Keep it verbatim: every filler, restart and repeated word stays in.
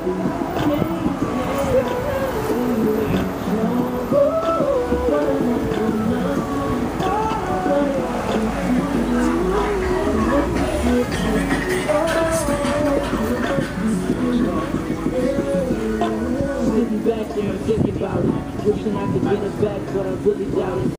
Sitting back there and thinking about it, wishing I could get it back, but I really doubt it.